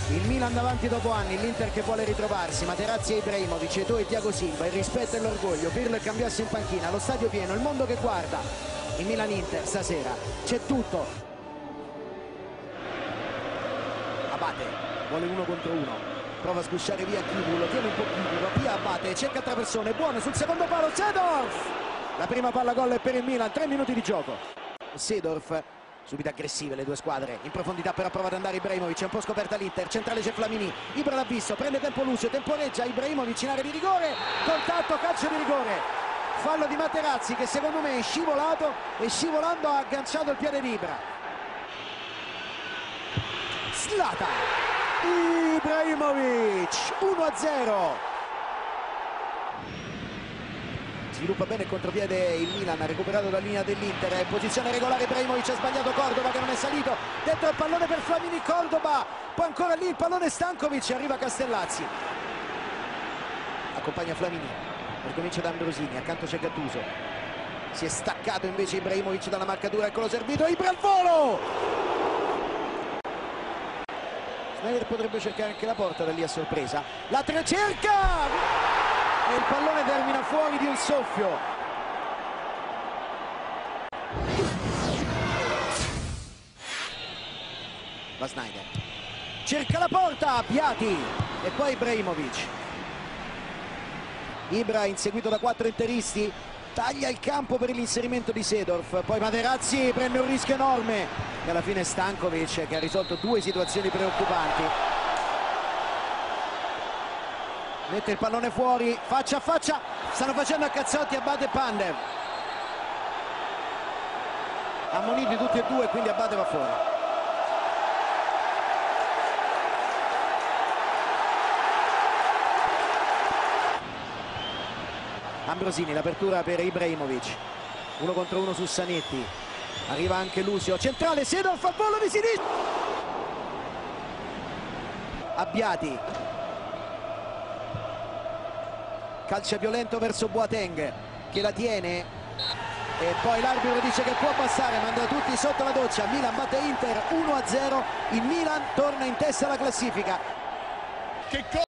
Il Milan davanti dopo anni, l'Inter che vuole ritrovarsi, Materazzi e Ibrahimovic, Eto'o e Thiago Silva, il rispetto e l'orgoglio, Pirlo e Cambiasso in panchina, lo stadio pieno, il mondo che guarda. Il Milan-Inter stasera, c'è tutto. Abate, vuole uno contro uno, prova a sgusciare via Kivu, lo tiene un po' Kivu, via Abate, cerca 3 persone, buono sul secondo palo, Seedorf! La prima palla gol è per il Milan, 3 minuti di gioco. Seedorf. Subito aggressive le due squadre, in profondità però prova ad andare Ibrahimovic, è un po' scoperta l'Inter, centrale c'è Flamini, Ibra l'ha visto, prende tempo Lucio, temporeggia Ibrahimovic in area di rigore, contatto, calcio di rigore, fallo di Materazzi che secondo me è scivolato e scivolando ha agganciato il piede di Ibra. Zlatan, Ibrahimovic, 1-0. Sviluppa bene il contropiede il Milan, ha recuperato la linea dell'Inter, è in posizione regolare Ibrahimovic, ha sbagliato Cordoba che non è salito, dentro il pallone per Flamini, Cordoba, poi ancora lì il pallone Stankovic, arriva Castellazzi, accompagna Flamini, ricomincia da Ambrosini, accanto c'è Gattuso, si è staccato invece Ibrahimovic dalla marcatura, eccolo servito, Ibra al volo! Sneijder potrebbe cercare anche la porta da lì a sorpresa, la cerca! E il pallone termina fuori di un soffio. Va Sneijder, cerca la porta, Piatti e poi Ibrahimovic. Ibra inseguito da 4 interisti, taglia il campo per l'inserimento di Seedorf, poi Materazzi prende un rischio enorme e alla fine Stankovic che ha risolto 2 situazioni preoccupanti. Mette il pallone fuori, faccia a faccia, stanno facendo a cazzotti Abate e Pandev. Ammoniti tutti e due, quindi Abate va fuori. Ambrosini, l'apertura per Ibrahimovic. 1 contro 1 su Zanetti. Arriva anche Lucio, centrale, Seedorf al volo di sinistra. Abbiati. Calcio violento verso Boateng che la tiene e poi l'arbitro dice che può passare, manda tutti sotto la doccia. Milan batte Inter 1-0, il Milan torna in testa alla classifica.